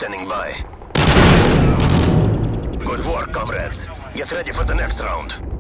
standing by. Good work, comrades. Get ready for the next round.